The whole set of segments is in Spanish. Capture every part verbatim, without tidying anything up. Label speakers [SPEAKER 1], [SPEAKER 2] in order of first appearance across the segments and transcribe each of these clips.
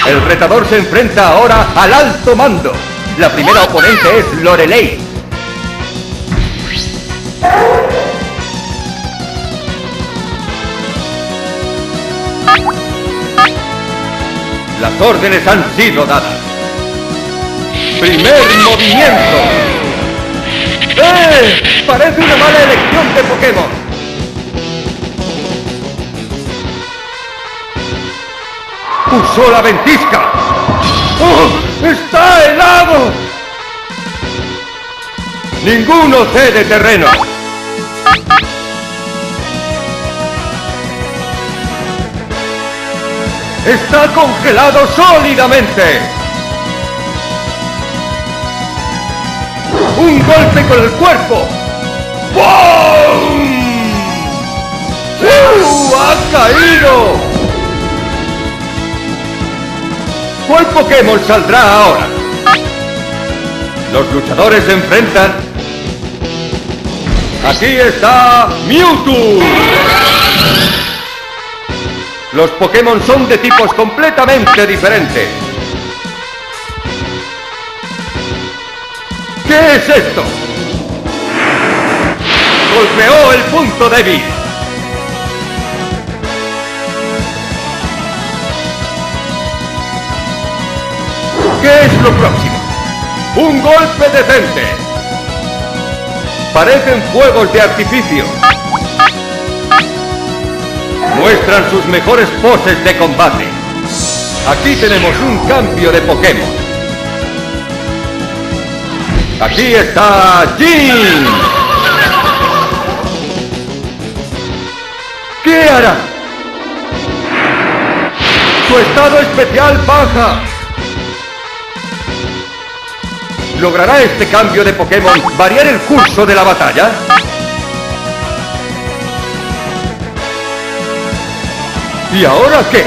[SPEAKER 1] El retador se enfrenta ahora al alto mando. La primera oponente es Lorelei. Las órdenes han sido dadas. Primer movimiento. ¡Eh! Parece una mala elección de Pokémon. Usó la ventisca. ¡Oh! ¡Está helado! Ninguno cede terreno. Está congelado sólidamente. Un golpe con el cuerpo. ¡Bum! ¡Uh! ¡Ha caído! ¿Cuál Pokémon saldrá ahora? Los luchadores se enfrentan. Aquí está Mewtwo. Los Pokémon son de tipos completamente diferentes. ¿Qué es esto? Golpeó el punto débil. ¿Qué es lo próximo? ¡Un golpe decente! Parecen fuegos de artificio. Muestran sus mejores poses de combate. Aquí tenemos un cambio de Pokémon. Aquí está Jin. ¿Qué hará? Su estado especial baja. ¿Logrará este cambio de Pokémon variar el curso de la batalla? ¿Y ahora qué?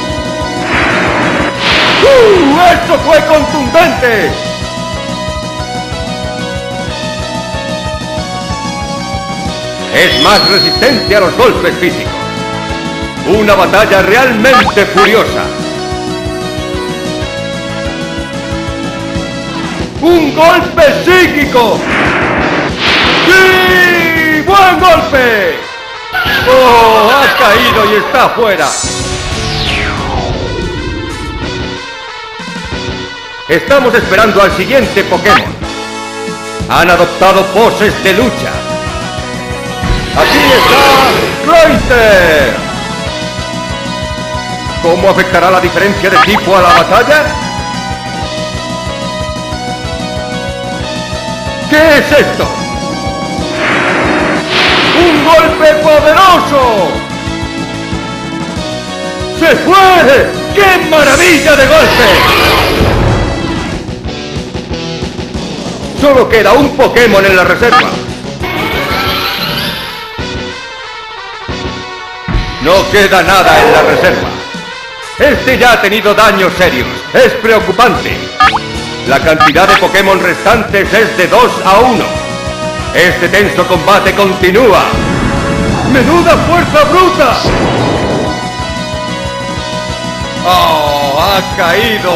[SPEAKER 1] ¡Uh! ¡Esto fue contundente! Es más resistente a los golpes físicos. Una batalla realmente furiosa. ¡Un golpe psíquico! ¡Sí! ¡Buen golpe! ¡Oh! ¡Ha caído y está fuera! Estamos esperando al siguiente Pokémon. Han adoptado poses de lucha. ¡Aquí está Cloyster! ¿Cómo afectará la diferencia de tipo a la batalla? ¿Qué es esto? ¡Un golpe poderoso! ¡Se fue! ¡Qué maravilla de golpe! Solo queda un Pokémon en la reserva. No queda nada en la reserva. Este ya ha tenido daños serios. Es preocupante. La cantidad de Pokémon restantes es de dos a uno. Este tenso combate continúa. ¡Menuda fuerza bruta! ¡Oh! ¡Ha caído!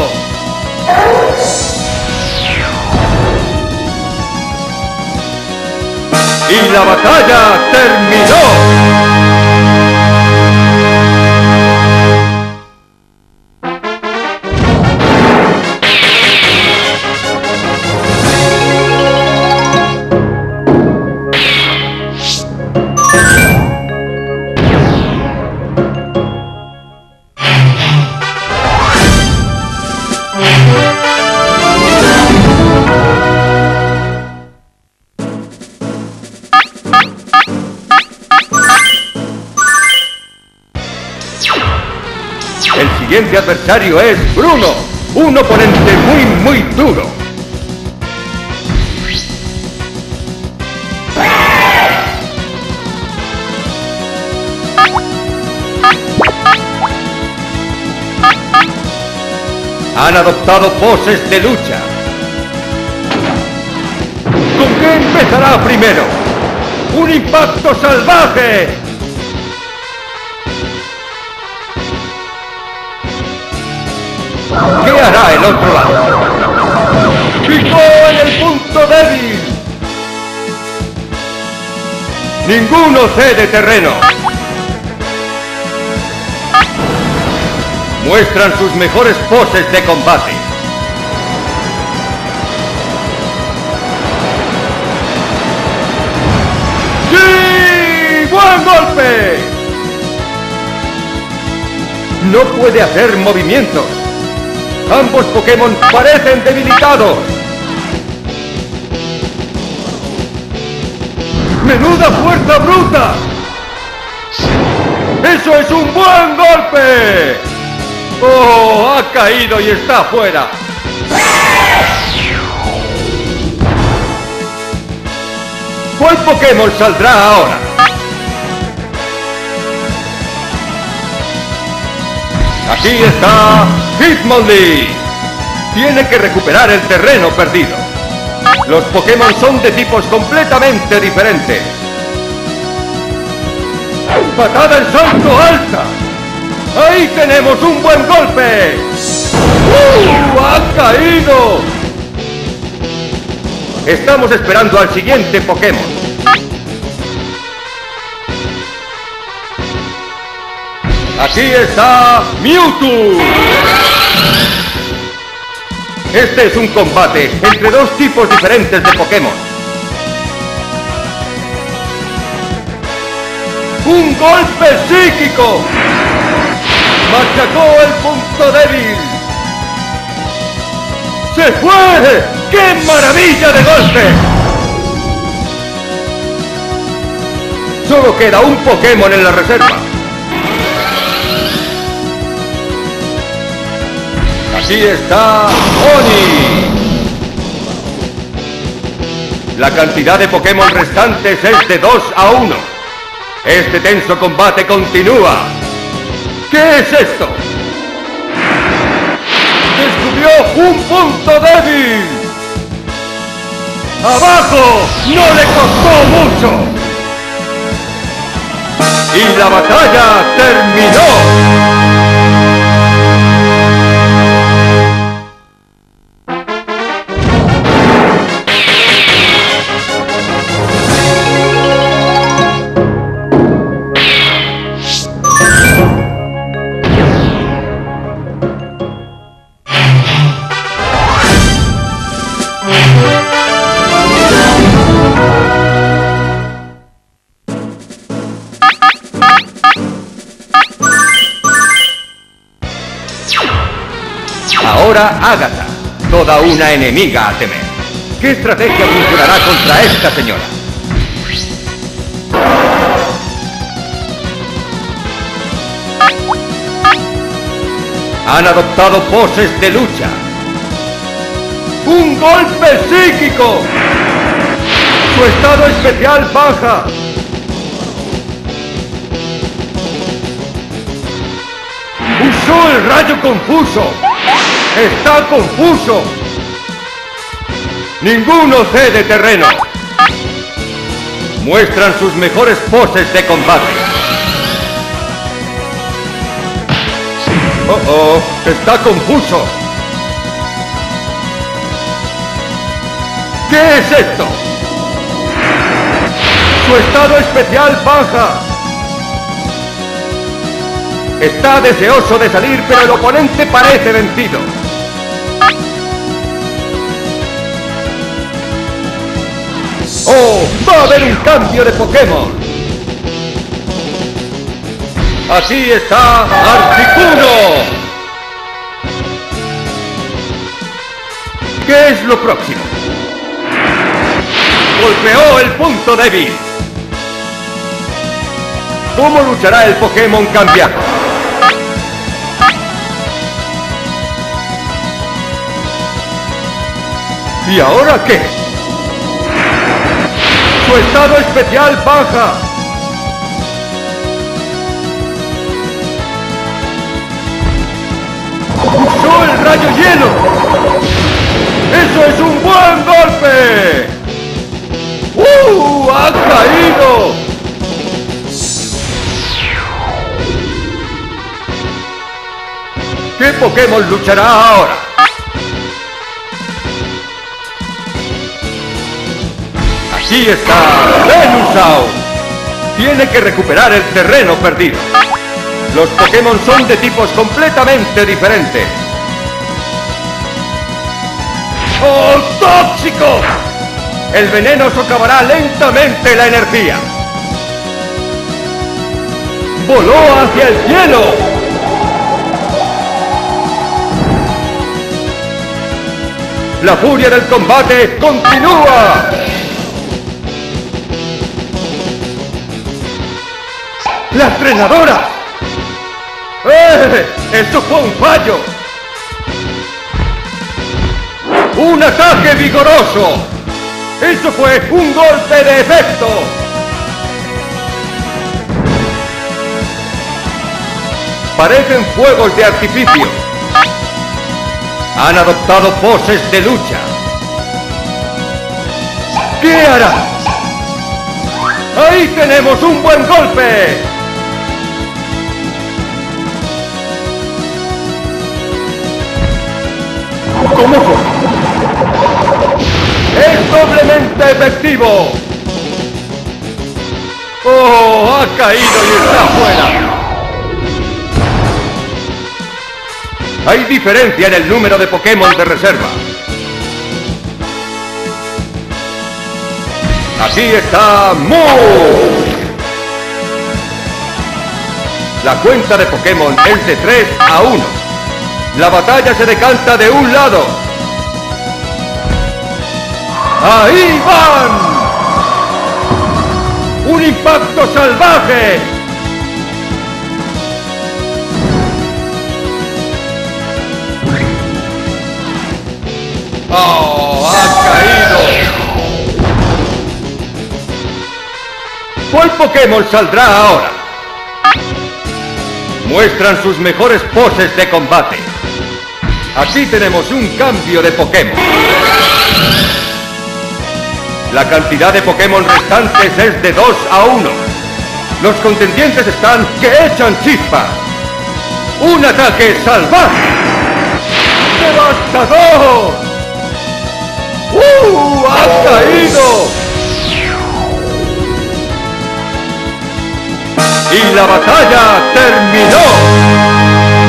[SPEAKER 1] ¡Y la batalla terminó! El siguiente adversario es Bruno, un oponente muy, muy duro. Han adoptado poses de lucha. ¿Con qué empezará primero? ¡Un impacto salvaje! otro lado. ¡Picó en el punto débil! Ninguno cede terreno. Muestran sus mejores poses de combate. ¡Sí! ¡Buen golpe! No puede hacer movimientos. Ambos Pokémon parecen debilitados. ¡Menuda fuerza bruta! ¡Eso es un buen golpe! ¡Oh! Ha caído y está fuera. ¿Cuál Pokémon saldrá ahora? Aquí está Hitmonlee. Tiene que recuperar el terreno perdido. Los Pokémon son de tipos completamente diferentes. ¡Patada en salto alta! ¡Ahí tenemos un buen golpe! ¡Uh! ¡Ha caído! Estamos esperando al siguiente Pokémon. Aquí está Mewtwo. Este es un combate entre dos tipos diferentes de Pokémon. ¡Un golpe psíquico! ¡Machacó el punto débil! ¡Se fue! ¡Qué maravilla de golpe! Solo queda un Pokémon en la reserva. Aquí está Oni. La cantidad de Pokémon restantes es de dos a uno. Este tenso combate continúa. ¿Qué es esto? ¡Descubrió un punto débil! ¡Abajo! ¡No le costó mucho! ¡Y la batalla terminó! Ahora Agatha, toda una enemiga a temer. ¿Qué estrategia funcionará contra esta señora? Han adoptado poses de lucha. ¡Un golpe psíquico! ¡Su estado especial baja! ¡Usó el rayo confuso! ¡Está confuso! ¡Ninguno cede terreno! Muestran sus mejores poses de combate. ¡Oh, oh! ¡Está confuso! ¿Qué es esto? ¡Su estado especial baja! Está deseoso de salir, pero el oponente parece vencido. ¡Oh! ¡Va a haber un cambio de Pokémon! ¡Así está Articuno! ¿Qué es lo próximo? ¡Golpeó el punto débil! ¿Cómo luchará el Pokémon cambiado? ¿Y ahora qué? ¡Su estado especial baja! ¡Usó el rayo hielo! ¡Eso es un buen golpe! ¡Uh! ¡Ha caído! ¿Qué Pokémon luchará ahora? Aquí está Venusaur. Tiene que recuperar el terreno perdido. Los Pokémon son de tipos completamente diferentes. ¡Oh, tóxico! El veneno socavará lentamente la energía. ¡Voló hacia el cielo! ¡La furia del combate continúa! ¡La frenadora! ¡Eh! ¡Esto fue un fallo! ¡Un ataque vigoroso! ¡Eso fue un golpe de efecto! Parecen fuegos de artificio. Han adoptado poses de lucha. ¿Qué hará? ¡Ahí tenemos un buen golpe! ¿Cómo fue? ¡Es doblemente efectivo! ¡Oh! ¡Ha caído y está fuera! Hay diferencia en el número de Pokémon de reserva. Aquí está Moon. La cuenta de Pokémon es de tres a uno. La batalla se decanta de un lado. ¡Ahí van! ¡Un impacto salvaje! ¡Oh! ¡Ha caído! ¿Cuál Pokémon saldrá ahora? Muestran sus mejores poses de combate. Aquí tenemos un cambio de Pokémon. La cantidad de Pokémon restantes es de dos a uno. Los contendientes están que echan chispa. ¡Un ataque salvaje! ¡Devastador! ¡Uh! ¡Ha caído! ¡Y la batalla terminó!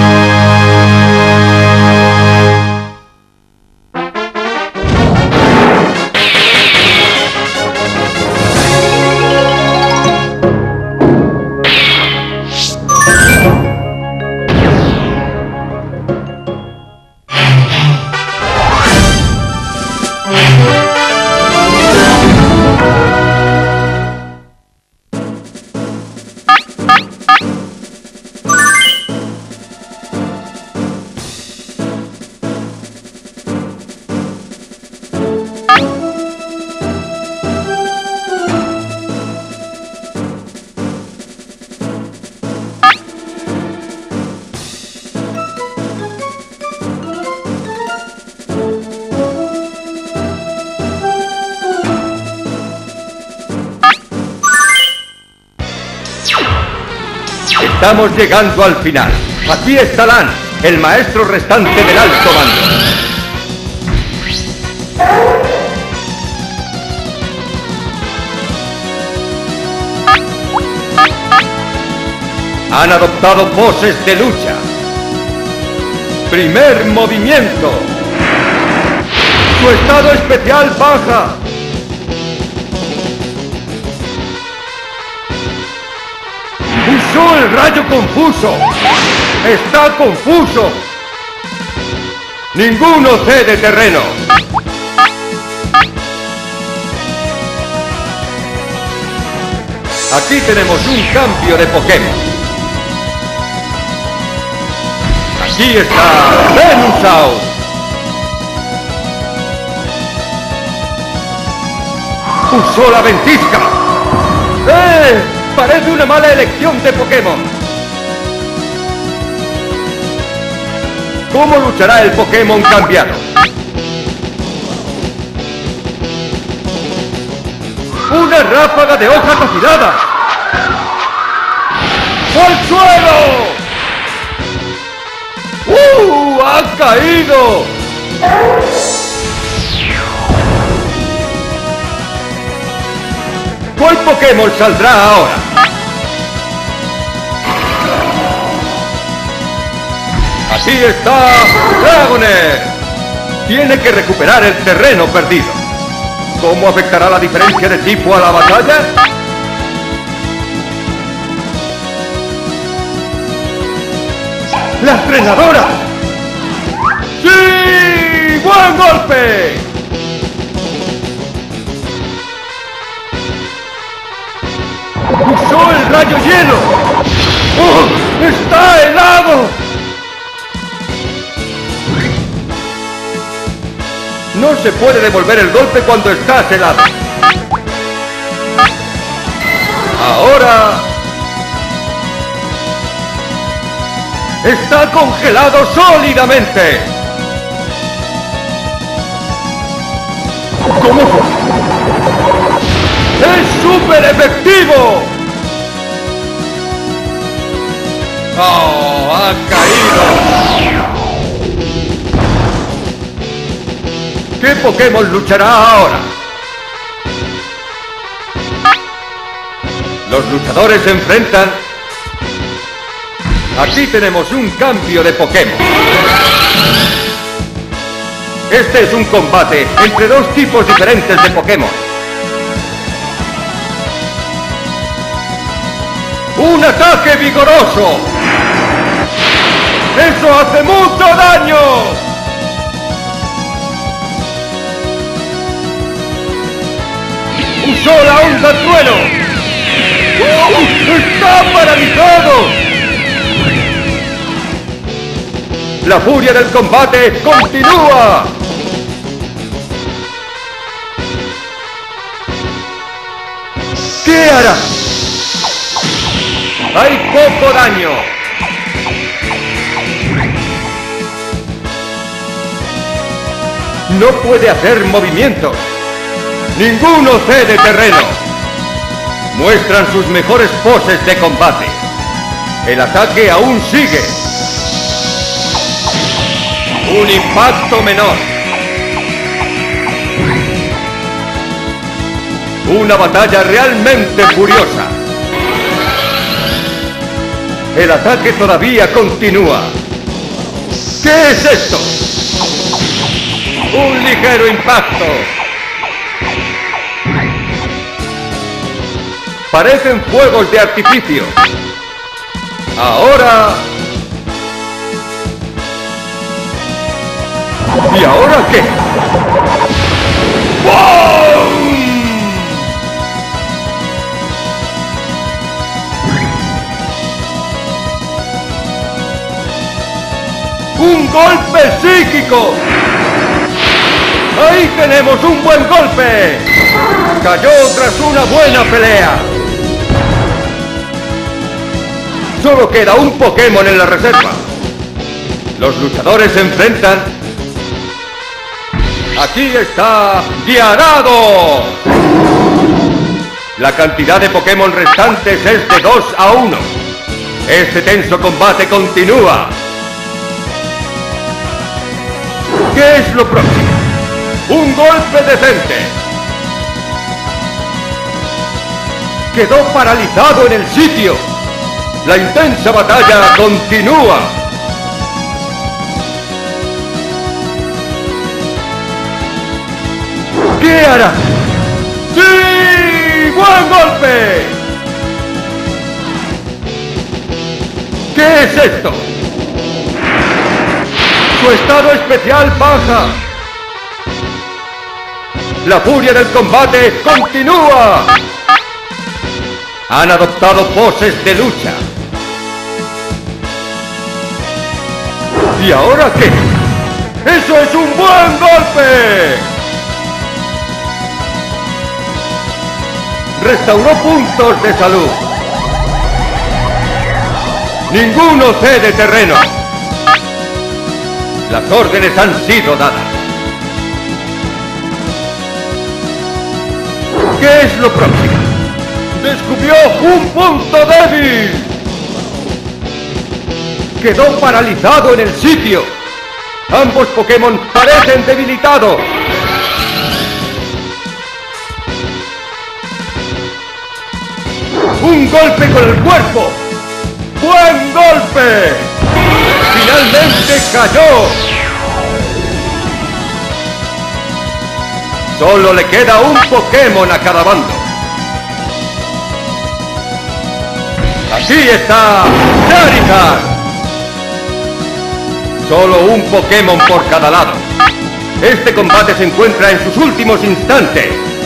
[SPEAKER 1] Estamos llegando al final. Aquí está Lance, el maestro restante del alto mando. Han adoptado poses de lucha. Primer movimiento. Su estado especial baja. Usó el rayo confuso. Está confuso. Ninguno cede terreno. Aquí tenemos un cambio de Pokémon. Aquí está Venusaur. Usó la ventisca. ¡Eh! Parece una mala elección de Pokémon. ¿Cómo luchará el Pokémon cambiado? ¡Una ráfaga de hojas afiladas! ¡Al suelo! ¡Uh! ¡Ha caído! ¿Cuál Pokémon saldrá ahora? ¡Así está Dragonair! Tiene que recuperar el terreno perdido. ¿Cómo afectará la diferencia de tipo a la batalla? ¡La entrenadora! ¡Sí! ¡Buen golpe! ¡Usó el rayo hielo! ¡Oh! ¡Está helado! No se puede devolver el golpe cuando estás helado. Ahora... ¡está congelado sólidamente! ¿Cómo fue? ¡Es súper efectivo! ¡Oh! ¡Ha caído! ¿Qué Pokémon luchará ahora? Los luchadores se enfrentan. Aquí tenemos un cambio de Pokémon. Este es un combate entre dos tipos diferentes de Pokémon. ¡Un ataque vigoroso! ¡Eso hace mucho daño! ¡Usó la onda trueno! ¡Uh! ¡Está paralizado! ¡La furia del combate continúa! ¿Qué hará? ¡Hay poco daño! No puede hacer movimientos. ¡Ninguno cede terreno! Muestran sus mejores poses de combate. El ataque aún sigue. Un impacto menor. Una batalla realmente furiosa. El ataque todavía continúa. ¿Qué es esto? Un ligero impacto. Parecen fuegos de artificio. Ahora... ¿y ahora qué? ¡Bum! ¡Un golpe psíquico! ¡Ahí tenemos un buen golpe! Cayó tras una buena pelea. Solo queda un Pokémon en la reserva. Los luchadores se enfrentan. ¡Aquí está Gyarados! La cantidad de Pokémon restantes es de dos a uno. Este tenso combate continúa. ¿Qué es lo próximo? ¡Un golpe decente! Quedó paralizado en el sitio. La intensa batalla continúa. ¿Qué hará? ¡Sí! ¡Buen golpe! ¿Qué es esto? Su estado especial baja. La furia del combate continúa. Han adoptado poses de lucha. ¿Y ahora qué? ¡Eso es un buen golpe! Restauró puntos de salud. Ninguno cede terreno. Las órdenes han sido dadas. ¿Qué es lo próximo? ¡Descubrió un punto débil! Quedó paralizado en el sitio. Ambos Pokémon parecen debilitados. ¡Un golpe con el cuerpo! ¡Buen golpe! ¡Finalmente cayó! Solo le queda un Pokémon a cada bando. ¡Aquí está Charizard! Solo un Pokémon por cada lado. Este combate se encuentra en sus últimos instantes.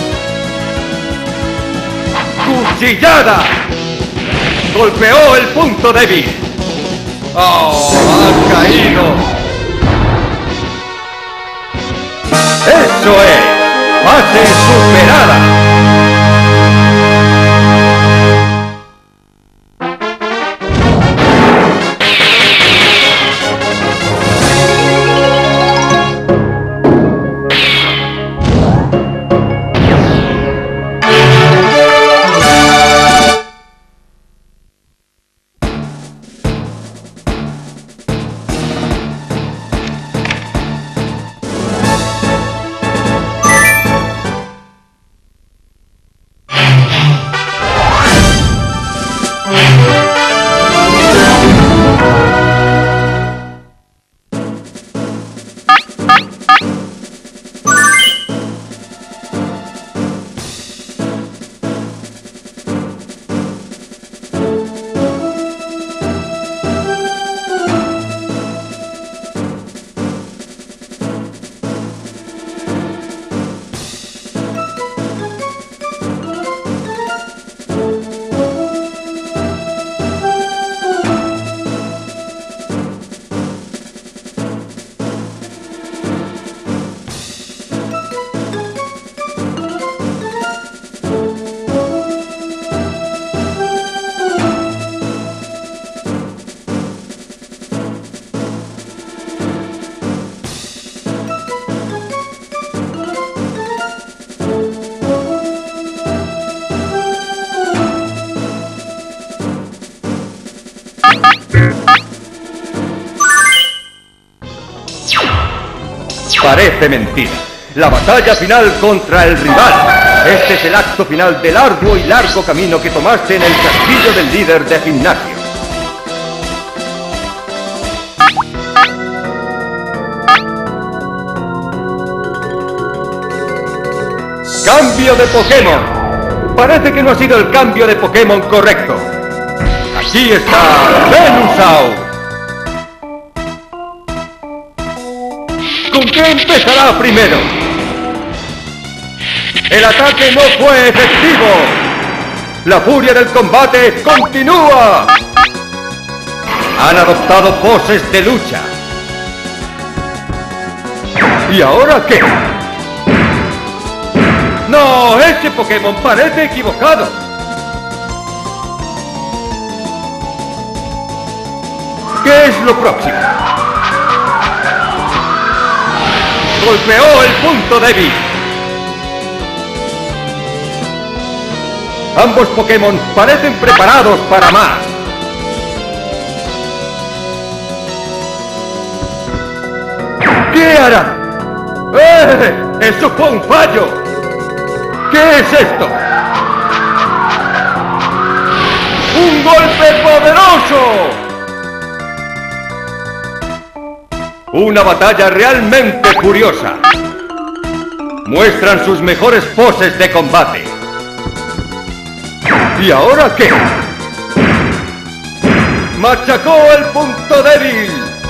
[SPEAKER 1] ¡Cuchillada! Golpeó el punto débil. ¡Oh! ¡Ha caído! ¡Eso es! ¡Fase superada! Parece mentira. La batalla final contra el rival. Este es el acto final del arduo y largo camino que tomaste en el castillo del líder de gimnasio. ¡Cambio de Pokémon! Parece que no ha sido el cambio de Pokémon correcto. Aquí está Venusaur. ¿Con qué empezará primero? El ataque no fue efectivo. La furia del combate continúa. Han adoptado poses de lucha. ¿Y ahora qué? No, ese Pokémon parece equivocado. ¿Qué es lo próximo? Golpeó el punto débil. Ambos Pokémon parecen preparados para más. ¿Qué hará? ¡Eh! ¡Eso fue un fallo! ¿Qué es esto? ¡Un golpe poderoso! Una batalla realmente curiosa. Muestran sus mejores poses de combate. ¿Y ahora qué? ¡Machacó el punto débil!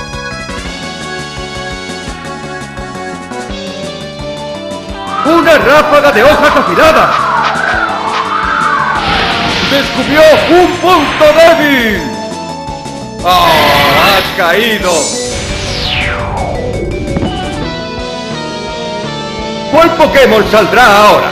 [SPEAKER 1] ¡Una ráfaga de hojas afiladas! ¡Descubrió un punto débil! ¡Oh! ¡Ha caído! ¿Cuál Pokémon saldrá ahora?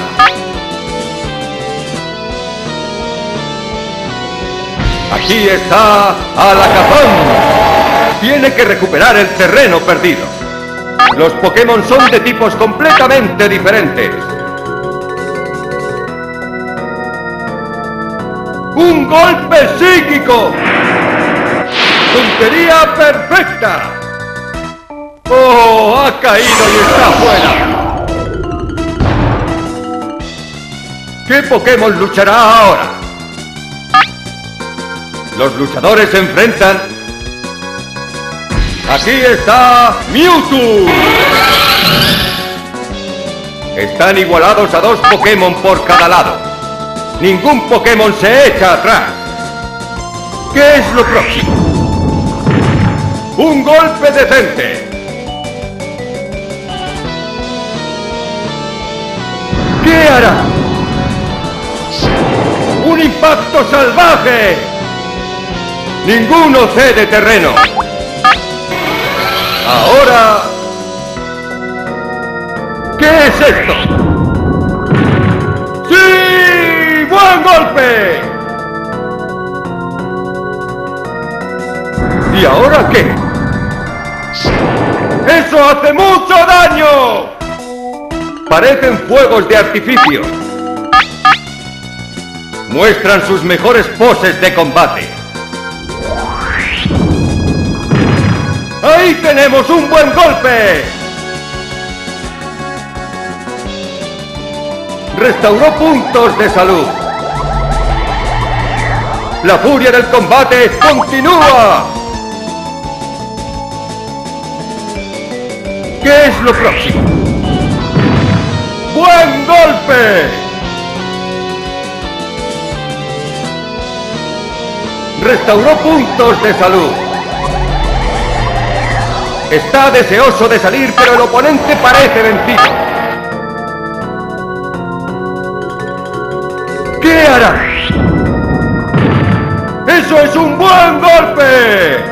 [SPEAKER 1] Aquí está Alakazam. Tiene que recuperar el terreno perdido. Los Pokémon son de tipos completamente diferentes. ¡Un golpe psíquico! ¡Puntería perfecta! ¡Oh! Ha caído y está fuera. ¿Qué Pokémon luchará ahora? Los luchadores se enfrentan. Aquí está Mewtwo. Están igualados a dos Pokémon por cada lado. Ningún Pokémon se echa atrás. ¿Qué es lo próximo? ¡Un golpe decente! ¿Qué hará? ¡Un impacto salvaje! Ninguno cede terreno. Ahora... ¿qué es esto? ¡Sí! ¡Buen golpe! ¿Y ahora qué? ¡Eso hace mucho daño! Parecen fuegos de artificio. Muestran sus mejores poses de combate. ¡Ahí tenemos un buen golpe! Restauró puntos de salud. La furia del combate continúa. ¿Qué es lo próximo? ¡Buen golpe! Restauró puntos de salud. Está deseoso de salir, pero el oponente parece vencido. ¿Qué hará? ¡Eso es un buen golpe!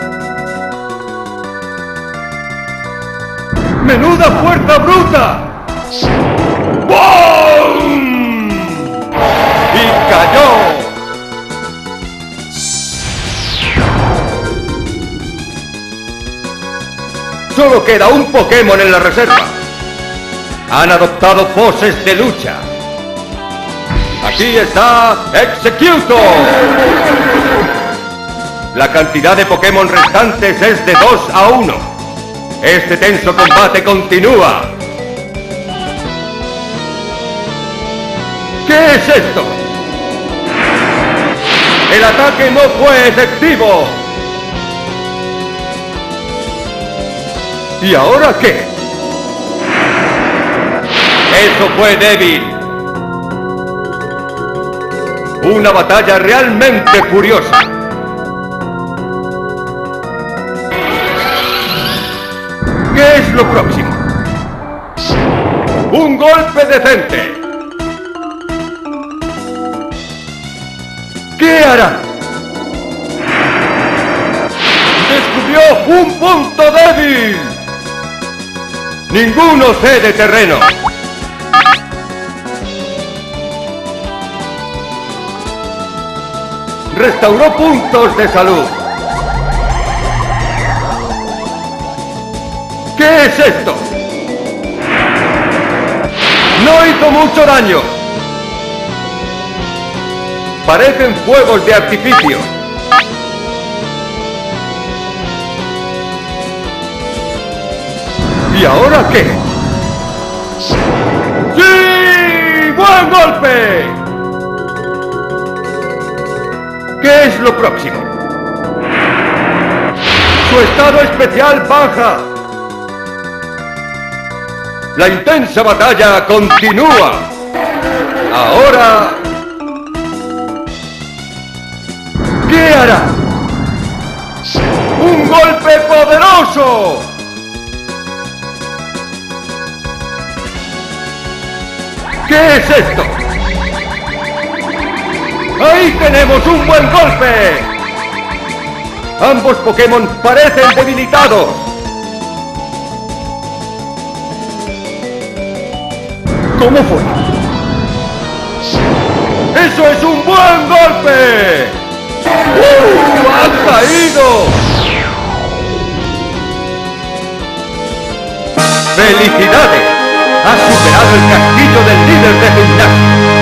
[SPEAKER 1] ¡Menuda fuerza bruta! ¡Bum! ¡Y cayó! Solo queda un Pokémon en la reserva. Han adoptado poses de lucha. Aquí está Executor. La cantidad de Pokémon restantes es de dos a uno. Este tenso combate continúa. ¿Qué es esto? El ataque no fue efectivo. ¿Y ahora qué? Eso fue débil. Una batalla realmente furiosa. ¿Qué es lo próximo? ¡Un golpe decente! ¿Qué hará? ¡Descubrió un punto débil! ¡Ninguno cede terreno! Restauró puntos de salud. ¿Qué es esto? No hizo mucho daño. Parecen fuegos de artificio. ¿Y ahora qué? ¡Sí! ¡Buen golpe! ¿Qué es lo próximo? Su estado especial baja. La intensa batalla continúa. Ahora... ¿qué hará? ¡Un golpe poderoso! ¿Qué es esto? ¡Ahí tenemos un buen golpe! Ambos Pokémon parecen debilitados. ¿Cómo fue? ¡Eso es un buen golpe! ¡Uh! ¡Ha caído! ¡Felicidades! ¡Has superado el castillo del líder de gimnasio!